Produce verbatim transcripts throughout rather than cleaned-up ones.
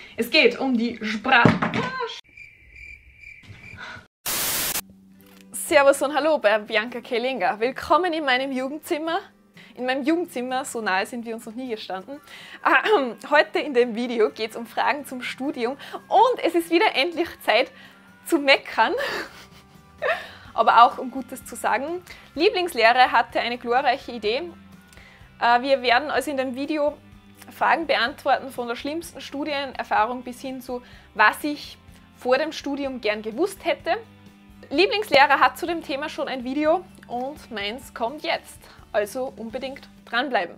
Es geht um die Sprache. Servus und Hallo bei Bianca Kellinger. Willkommen in meinem Jugendzimmer. In meinem Jugendzimmer, so nahe sind wir uns noch nie gestanden. Heute in dem Video geht es um Fragen zum Studium und es ist wieder endlich Zeit zu meckern, aber auch um Gutes zu sagen. Lieblingslehrer hatte eine glorreiche Idee. Wir werden also in dem Video Fragen beantworten von der schlimmsten Studienerfahrung bis hin zu, was ich vor dem Studium gern gewusst hätte. Lieblingslehrer hat zu dem Thema schon ein Video und meins kommt jetzt. Also unbedingt dranbleiben.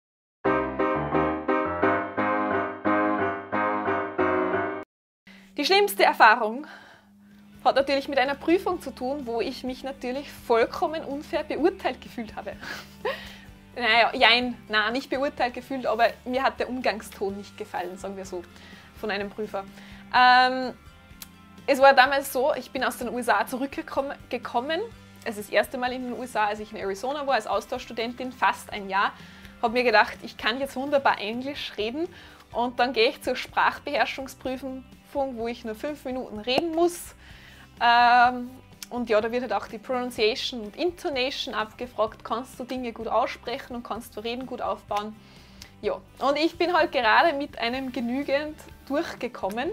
Die schlimmste Erfahrung hat natürlich mit einer Prüfung zu tun, wo ich mich natürlich vollkommen unfair beurteilt gefühlt habe. Naja, jein, na, nicht beurteilt gefühlt, aber mir hat der Umgangston nicht gefallen, sagen wir so, von einem Prüfer. Ähm, es war damals so, ich bin aus den U S A zurückgekommen, gekommen, es ist das erste Mal in den U S A, als ich in Arizona war, als Austauschstudentin, fast ein Jahr, habe mir gedacht, ich kann jetzt wunderbar Englisch reden und dann gehe ich zur Sprachbeherrschungsprüfung, wo ich nur fünf Minuten reden muss. Ähm, Und ja, da wird halt auch die Pronunciation und Intonation abgefragt, kannst du Dinge gut aussprechen und kannst du Reden gut aufbauen. Ja, und ich bin halt gerade mit einem genügend durchgekommen.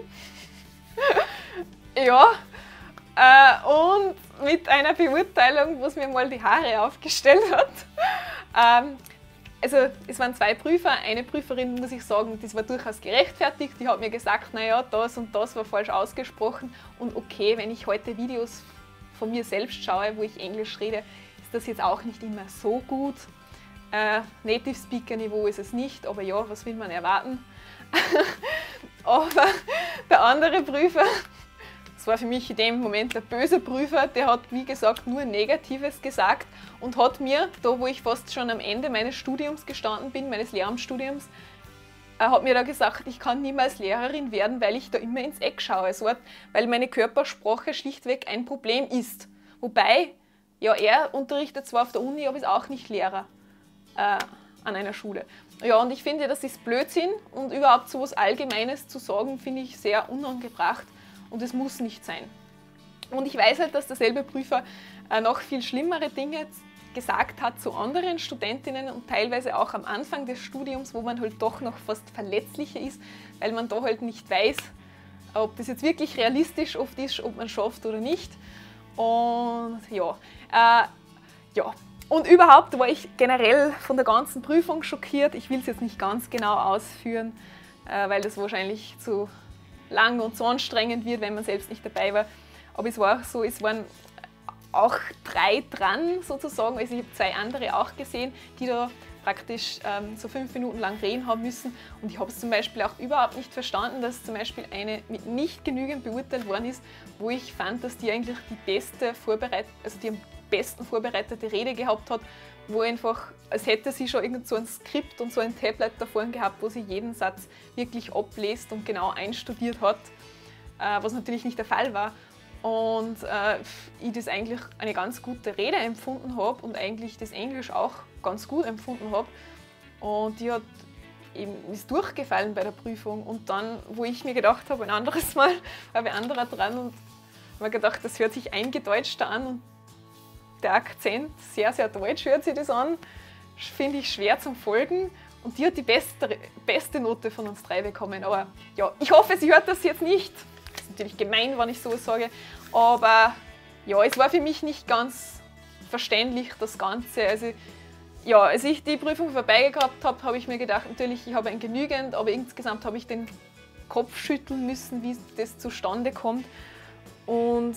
Ja, äh, und mit einer Beurteilung, wo es mir mal die Haare aufgestellt hat. Ähm, also es waren zwei Prüfer, eine Prüferin, muss ich sagen, das war durchaus gerechtfertigt, die hat mir gesagt, naja, das und das war falsch ausgesprochen und okay, wenn ich heute Videos von mir selbst schaue, wo ich Englisch rede, ist das jetzt auch nicht immer so gut. Äh, Native Speaker Niveau ist es nicht, aber ja, was will man erwarten? Aber der andere Prüfer, das war für mich in dem Moment der böse Prüfer, der hat, wie gesagt, nur Negatives gesagt und hat mir, da wo ich fast schon am Ende meines Studiums gestanden bin, meines Lehramtsstudiums, er hat mir da gesagt, ich kann niemals Lehrerin werden, weil ich da immer ins Eck schaue, so, weil meine Körpersprache schlichtweg ein Problem ist. Wobei, ja, er unterrichtet zwar auf der Uni, aber ist auch nicht Lehrer äh, an einer Schule. Ja, und ich finde, das ist Blödsinn und überhaupt so etwas Allgemeines zu sagen, finde ich sehr unangebracht und es muss nicht sein. Und ich weiß halt, dass derselbe Prüfer äh, noch viel schlimmere Dinge gesagt hat zu anderen Studentinnen und teilweise auch am Anfang des Studiums, wo man halt doch noch fast verletzlicher ist, weil man da halt nicht weiß, ob das jetzt wirklich realistisch oft ist, ob man es schafft oder nicht. Und ja, äh, ja. Und überhaupt war ich generell von der ganzen Prüfung schockiert. Ich will es jetzt nicht ganz genau ausführen, äh, weil das wahrscheinlich zu lang und zu anstrengend wird, wenn man selbst nicht dabei war. Aber es war auch so, es waren auch drei dran sozusagen, also ich habe zwei andere auch gesehen, die da praktisch ähm, so fünf Minuten lang reden haben müssen und ich habe es zum Beispiel auch überhaupt nicht verstanden, dass zum Beispiel eine mit nicht genügend beurteilt worden ist, wo ich fand, dass die eigentlich die beste vorbereit also die am besten vorbereitete Rede gehabt hat, wo einfach, als hätte sie schon irgend so ein Skript und so ein Tablet da vorne gehabt, wo sie jeden Satz wirklich ablässt und genau einstudiert hat, äh, was natürlich nicht der Fall war. Und äh, ich das eigentlich eine ganz gute Rede empfunden habe und eigentlich das Englisch auch ganz gut empfunden habe. Und die hat eben, ist durchgefallen bei der Prüfung. Und dann, wo ich mir gedacht habe, ein anderes Mal war ein anderer dran und habe mir gedacht, das hört sich eingedeutschter an und der Akzent, sehr, sehr deutsch hört sich das an, finde ich schwer zum Folgen. Und die hat die beste, beste Note von uns drei bekommen. Aber ja, ich hoffe, sie hört das jetzt nicht. Das ist natürlich gemein, wenn ich so sage, aber ja, es war für mich nicht ganz verständlich, das Ganze. Also, ja, als ich die Prüfung vorbei gehabt habe, habe ich mir gedacht, natürlich, ich habe ein genügend, aber insgesamt habe ich den Kopf schütteln müssen, wie das zustande kommt. Und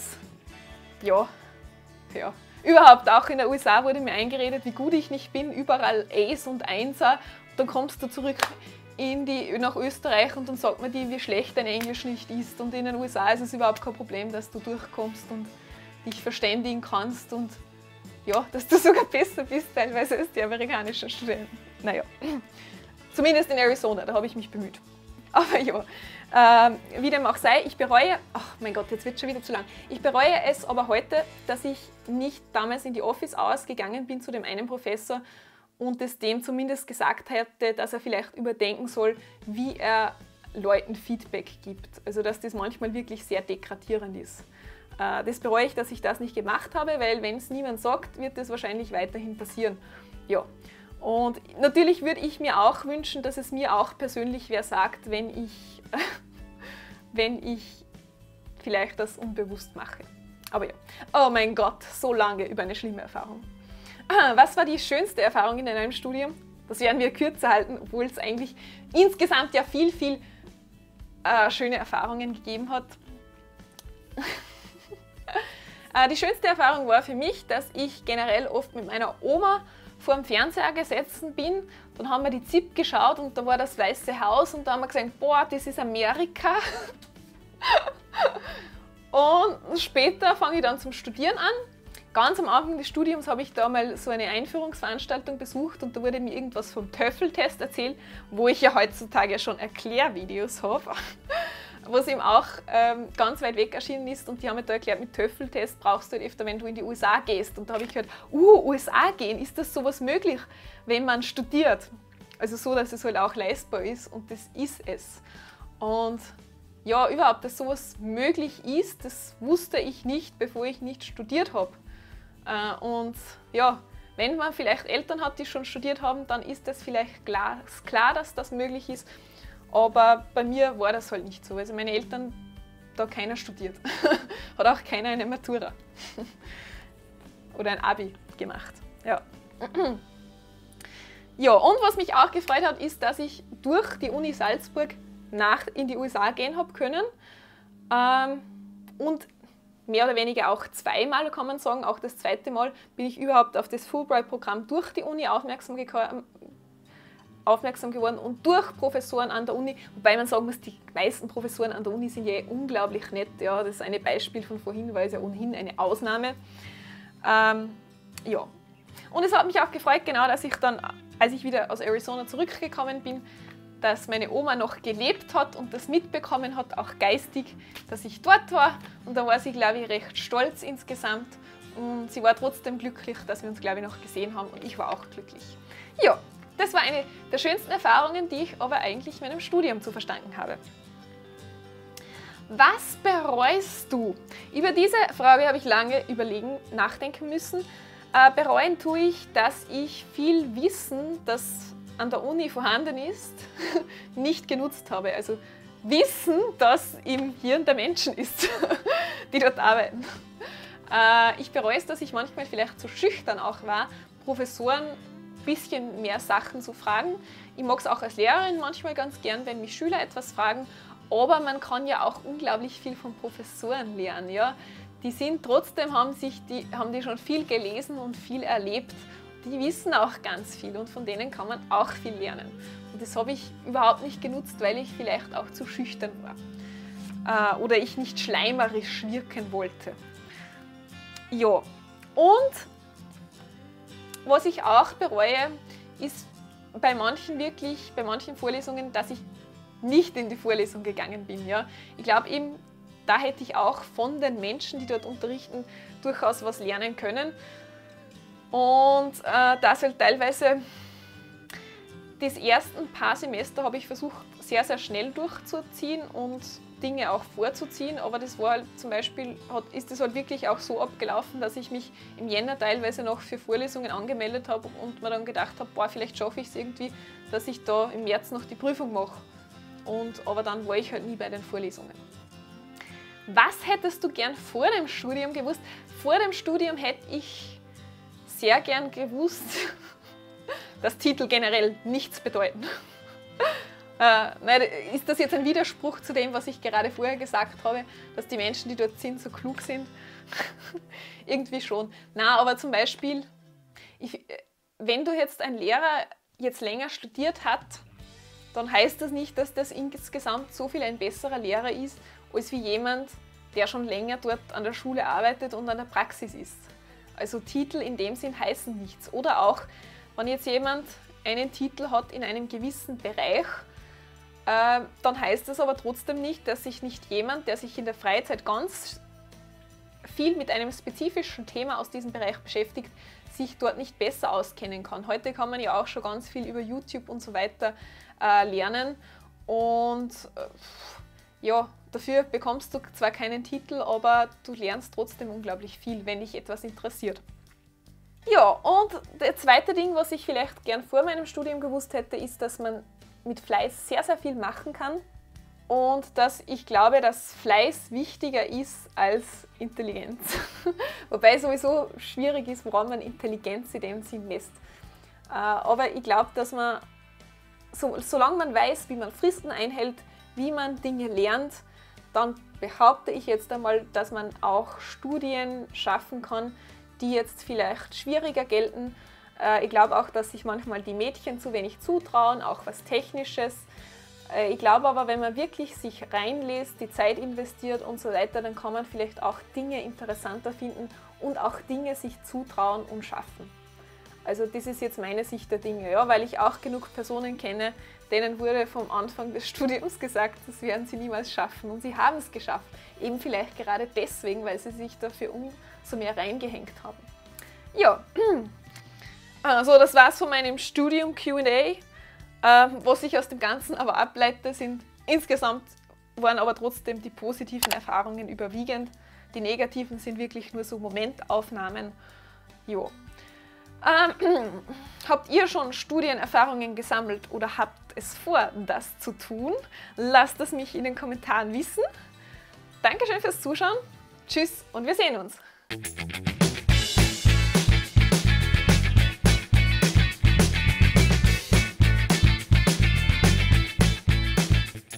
ja, ja. Überhaupt auch in den U S A wurde mir eingeredet, wie gut ich nicht bin, überall A's und Einser. Dann kommst du zurück in die, nach Österreich und dann sagt man dir, wie schlecht dein Englisch nicht ist. Und in den U S A ist es überhaupt kein Problem, dass du durchkommst und dich verständigen kannst und ja, dass du sogar besser bist teilweise als die amerikanischen Studenten. Naja, zumindest in Arizona, da habe ich mich bemüht. Aber ja, ähm, wie dem auch sei, ich bereue, ach mein Gott, jetzt wird es schon wieder zu lang. Ich bereue es aber heute, dass ich nicht damals in die Office Hours gegangen bin zu dem einen Professor und es dem zumindest gesagt hätte, dass er vielleicht überdenken soll, wie er Leuten Feedback gibt. Also dass das manchmal wirklich sehr degradierend ist. Äh, das bereue ich, dass ich das nicht gemacht habe, weil wenn es niemand sagt, wird das wahrscheinlich weiterhin passieren. Ja. Und natürlich würde ich mir auch wünschen, dass es mir auch persönlich wer sagt, wenn ich, wenn ich vielleicht das unbewusst mache. Aber ja, oh mein Gott, so lange über eine schlimme Erfahrung. Ah, was war die schönste Erfahrung in einem Studium? Das werden wir kürzer halten, obwohl es eigentlich insgesamt ja viel, viel äh, schöne Erfahrungen gegeben hat. äh, die schönste Erfahrung war für mich, dass ich generell oft mit meiner Oma vor dem Fernseher gesessen bin. Dann haben wir die Z I P geschaut und da war das Weiße Haus und da haben wir gesagt, boah, das ist Amerika. Und später fange ich dann zum Studieren an. Ganz am Anfang des Studiums habe ich da mal so eine Einführungsveranstaltung besucht und da wurde mir irgendwas vom TOEFL-Test erzählt, wo ich ja heutzutage schon Erklärvideos habe, was eben auch ähm, ganz weit weg erschienen ist und die haben mir da erklärt, mit TOEFL-Test brauchst du halt öfter, wenn du in die U S A gehst. Und da habe ich gehört, uh, U S A gehen, ist das sowas möglich, wenn man studiert? Also so, dass es halt auch leistbar ist und das ist es. Und ja, überhaupt, dass sowas möglich ist, das wusste ich nicht, bevor ich nicht studiert habe. Und ja, wenn man vielleicht Eltern hat, die schon studiert haben, dann ist das vielleicht klar, klar, dass das möglich ist. Aber bei mir war das halt nicht so. Also meine Eltern, da keiner studiert. Hat auch keiner eine Matura oder ein Abi gemacht. Ja. Ja, und was mich auch gefreut hat, ist, dass ich durch die Uni Salzburg nach in die U S A gehen habe können. Ähm, und mehr oder weniger auch zweimal, kann man sagen. Auch das zweite Mal bin ich überhaupt auf das Fulbright-Programm durch die Uni aufmerksam, aufmerksam geworden und durch Professoren an der Uni. Wobei man sagen muss, die meisten Professoren an der Uni sind ja unglaublich nett. Ja, das ist ein Beispiel von vorhin, weil es ja ohnehin eine Ausnahme. Ähm, ja. Und es hat mich auch gefreut, genau, dass ich dann, als ich wieder aus Arizona zurückgekommen bin, dass meine Oma noch gelebt hat und das mitbekommen hat, auch geistig, dass ich dort war. Und da war sie, glaube ich, recht stolz insgesamt. Und sie war trotzdem glücklich, dass wir uns, glaube ich, noch gesehen haben. Und ich war auch glücklich. Ja, das war eine der schönsten Erfahrungen, die ich aber eigentlich meinem Studium zu verdanken habe. Was bereust du? Über diese Frage habe ich lange überlegen, nachdenken müssen. Äh, bereuen tue ich, dass ich viel Wissen, das an der Uni vorhanden ist, nicht genutzt habe. Also Wissen, das im Hirn der Menschen ist, die dort arbeiten. Äh, ich bereue es, dass ich manchmal vielleicht zu schüchtern auch war, Professoren ein bisschen mehr Sachen zu fragen. Ich mag es auch als Lehrerin manchmal ganz gern, wenn mich Schüler etwas fragen, aber man kann ja auch unglaublich viel von Professoren lernen. Ja? Die sind trotzdem, haben, sich die, haben die schon viel gelesen und viel erlebt. Die wissen auch ganz viel und von denen kann man auch viel lernen. Und das habe ich überhaupt nicht genutzt, weil ich vielleicht auch zu schüchtern war. Äh, oder ich nicht schleimerisch wirken wollte. Ja, und was ich auch bereue, ist bei manchen wirklich, bei manchen Vorlesungen, dass ich nicht in die Vorlesung gegangen bin. Ja. Ich glaube eben, da hätte ich auch von den Menschen, die dort unterrichten, durchaus was lernen können. Und äh, das halt teilweise, die ersten paar Semester habe ich versucht, sehr, sehr schnell durchzuziehen und Dinge auch vorzuziehen, aber das war halt zum Beispiel, hat, ist das halt wirklich auch so abgelaufen, dass ich mich im Jänner teilweise noch für Vorlesungen angemeldet habe und mir dann gedacht habe, boah, vielleicht schaffe ich es irgendwie, dass ich da im März noch die Prüfung mache. Und, aber dann war ich halt nie bei den Vorlesungen. Was hättest du gern vor dem Studium gewusst? Vor dem Studium hätte ich sehr gern gewusst, dass Titel generell nichts bedeuten. Äh, nein, ist das jetzt ein Widerspruch zu dem, was ich gerade vorher gesagt habe, dass die Menschen, die dort sind, so klug sind? Irgendwie schon. Na, aber zum Beispiel, ich, wenn du jetzt ein Lehrer jetzt länger studiert hat, dann heißt das nicht, dass das insgesamt so viel ein besserer Lehrer ist, als wie jemand, der schon länger dort an der Schule arbeitet und an der Praxis ist. Also Titel in dem Sinn heißen nichts. Oder auch, wenn jetzt jemand einen Titel hat in einem gewissen Bereich, äh, dann heißt das aber trotzdem nicht, dass sich nicht jemand, der sich in der Freizeit ganz viel mit einem spezifischen Thema aus diesem Bereich beschäftigt, sich dort nicht besser auskennen kann. Heute kann man ja auch schon ganz viel über YouTube und so weiter äh, lernen Und äh, ja, dafür bekommst du zwar keinen Titel, aber du lernst trotzdem unglaublich viel, wenn dich etwas interessiert. Ja, und das zweite Ding, was ich vielleicht gern vor meinem Studium gewusst hätte, ist, dass man mit Fleiß sehr, sehr viel machen kann und dass ich glaube, dass Fleiß wichtiger ist als Intelligenz. Wobei sowieso schwierig ist, woran man Intelligenz in dem Sinn misst. Aber ich glaube, dass man, so, solange man weiß, wie man Fristen einhält, wie man Dinge lernt, dann behaupte ich jetzt einmal, dass man auch Studien schaffen kann, die jetzt vielleicht schwieriger gelten. Ich glaube auch, dass sich manchmal die Mädchen zu wenig zutrauen, auch was Technisches. Ich glaube aber, wenn man wirklich sich reinlässt, die Zeit investiert und so weiter, dann kann man vielleicht auch Dinge interessanter finden und auch Dinge sich zutrauen und schaffen. Also das ist jetzt meine Sicht der Dinge, ja, weil ich auch genug Personen kenne, denen wurde vom Anfang des Studiums gesagt, das werden sie niemals schaffen und sie haben es geschafft. Eben vielleicht gerade deswegen, weil sie sich dafür umso mehr reingehängt haben. Ja, also das war's von meinem Studium Q und A. Ähm, was ich aus dem Ganzen aber ableite, sind insgesamt waren aber trotzdem die positiven Erfahrungen überwiegend. Die negativen sind wirklich nur so Momentaufnahmen. Jo. Ähm, habt ihr schon Studienerfahrungen gesammelt oder habt es vor, das zu tun? Lasst es mich in den Kommentaren wissen. Dankeschön fürs Zuschauen. Tschüss und wir sehen uns.